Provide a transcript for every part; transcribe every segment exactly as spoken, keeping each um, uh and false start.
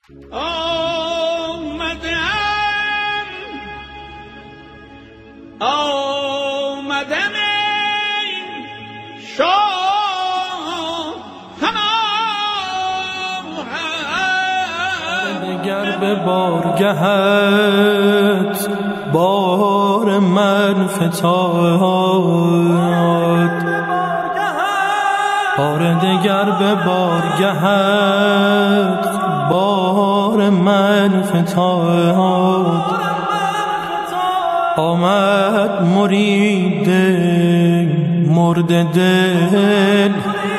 آمدم آمدم شاه دگر به بارگهت بار من فتاد، بار دگر به بارگهت بار من فتاد. آمد مرید مرد دل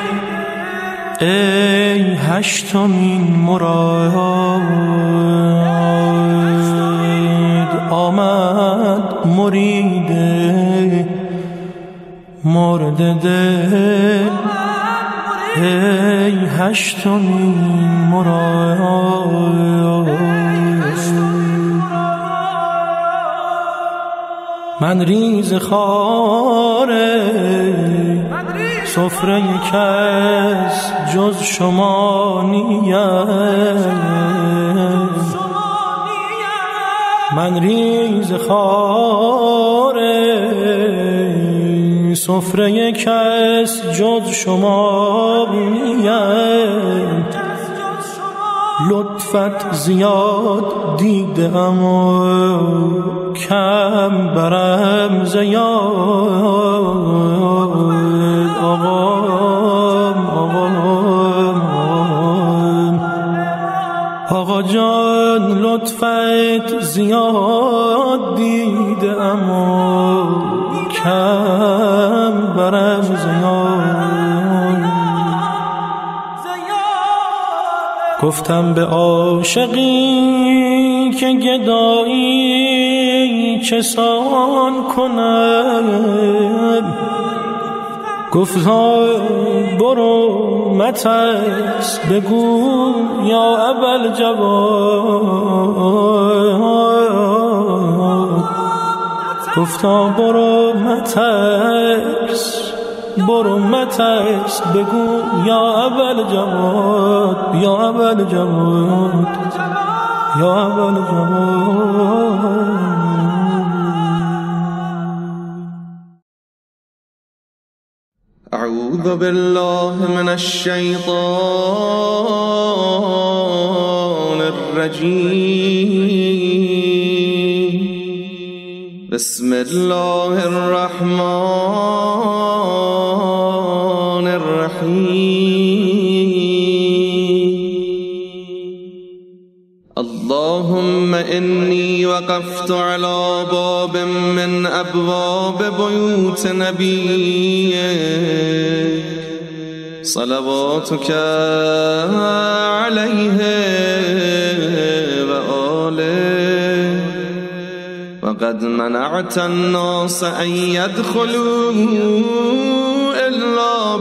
ای هشتمین مراد. آمد مرید مرد دل ای هشتمین مراد. من ریز خاره سفره کس جز شما نیم. من ریز خاره سفره کس جز شما نیم. لطفت زیاد دیدم و کم برم زیاد. آقام آقام آقا جان لطفت زیاد دیدم و کم برم زیاد. گفتم به عاشقی که گدایی چسان کنم، گفتا برو مترس بگو یا ابل جواد. گفتا برو مترس برو مترس بگو یا ابل جواد یا ابل جواد یا ابل جواد. أعوذ بالله من الشيطان الرجيم. بسم الله الرحمن الرحيم. اللهم إني وقفت على باب من أبواب بيوت نبيك صلواتك عليه وآله، وقد منعت الناس أن يدخلوا إلا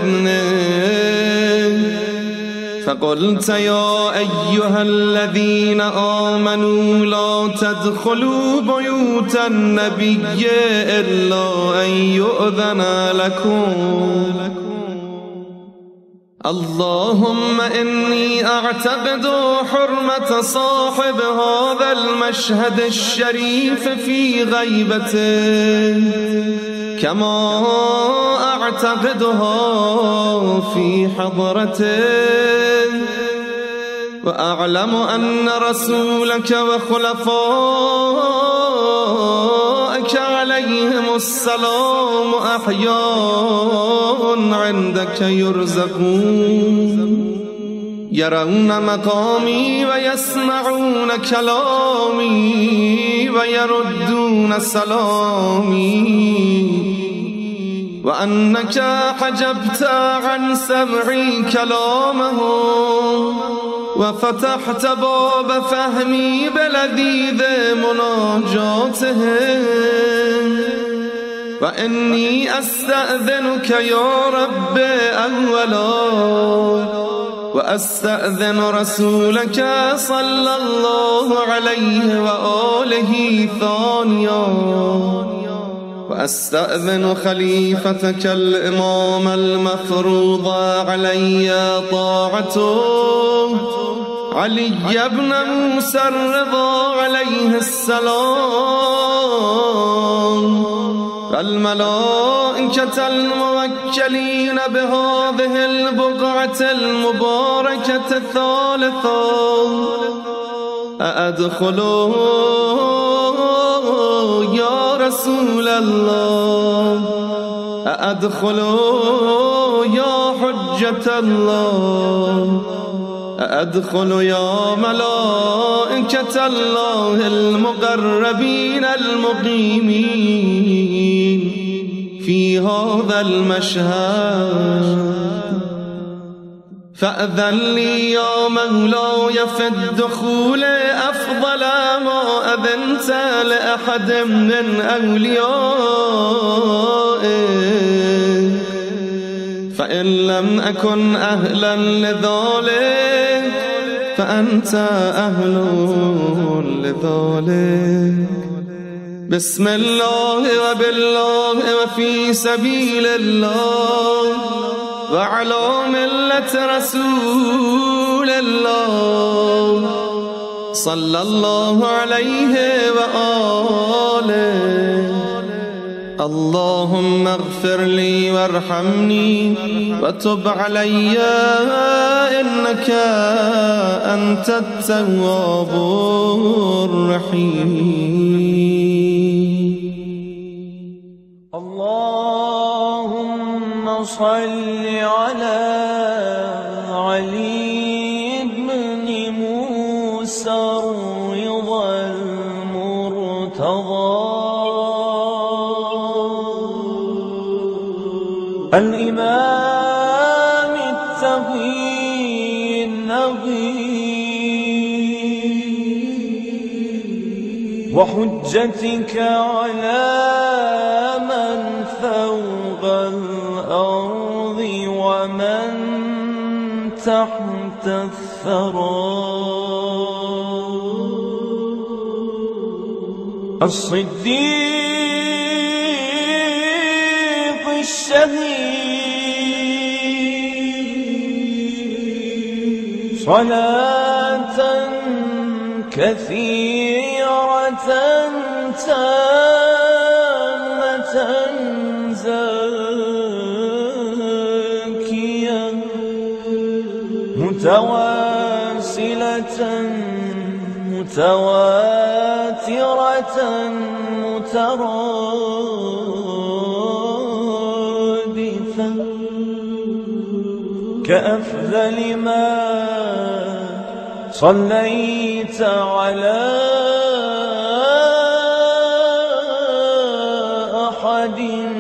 بإذنك، فقلت يا أيها الذين آمنوا لا تدخلوا بيوت النبي إلا أن يؤذن لكم. اللهم إني أعتقد حرمة صاحب هذا المشهد الشريف في غيبته كما أعتقدها في حضرته، وأعلم أن رسولك وخلفائك عليهم السلام أحياء عندك يرزقون، يرون مقامي ويسمعون كلامي ويردون سلامي، وأنك حجبت عن سمعي كلامهم وفتحت باب فهمي بلذيذ مناجاتهم. وإني أستأذنك يا رب أولا، وأستأذن رسولك صلى الله عليه وآله ثانيا، وأستأذن خليفتك الإمام المفروض علي طاعته علي بن موسى الرضا عليه السلام والملائكة الموكلين بهذه البقعة المباركة الثالثة أأدخلوا يا رسول الله أأدخلوا يا حجة الله أدخل يا ملائكة الله المقربين المقيمين في هذا المشهد فأذن لي يا مولاي في الدخول أفضل ما أذنت لأحد من أوليائك فإن لم أكن أهلا لذلك فأنت أهل لذلك بسم الله وبالله وفي سبيل الله وعلى ملة رسول الله صلى الله عليه وآله اللهم اغفر لي وارحمني وتب علي إنك أنت التواب الرحيم. اللهم صل على علي بن موسى الرضا المرتضى الإمام التقي النبي وحجتك على من فوق الأرض ومن تحت الثرى الصديق الشهيد صلاة كثيرة تامة زاكية متواصلة متواترة مترادفة كأفضل ما صليت على أحد